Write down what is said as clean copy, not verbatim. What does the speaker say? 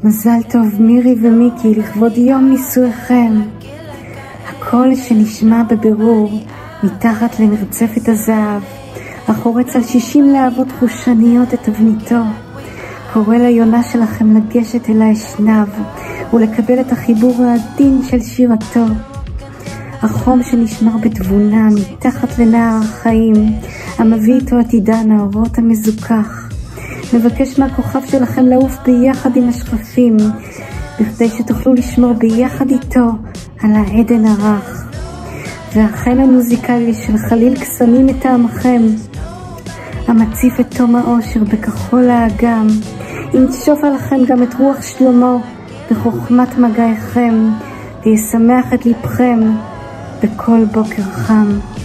מזל טוב מירי ומיקי לכבוד יום נישואיכם. הקול שנשמע בבירור מתחת למרצפת הזהב, החורץ על 60 להבות חושניות את תבניתו, קורא ליונה שלכם לגשת אל האשנב ולקבל את החיבור העדין של שירתו. החום שנשמר בתבונה מתחת לנהר החיים, המביא איתו עתידן האורות המזוכח, מבקש מהכוכב שלכם לעוף ביחד עם השכפים, בכדי שתוכלו לשמור ביחד איתו על העדן הרך. והחן המוזיקלי של חליל קסמים מטעמכם, המציף את תום האושר בכחול האגם, ינשוף עליכם גם את רוח שלמה בחוכמת מגעיכם, וישמח את לבכם בכל בוקר חם.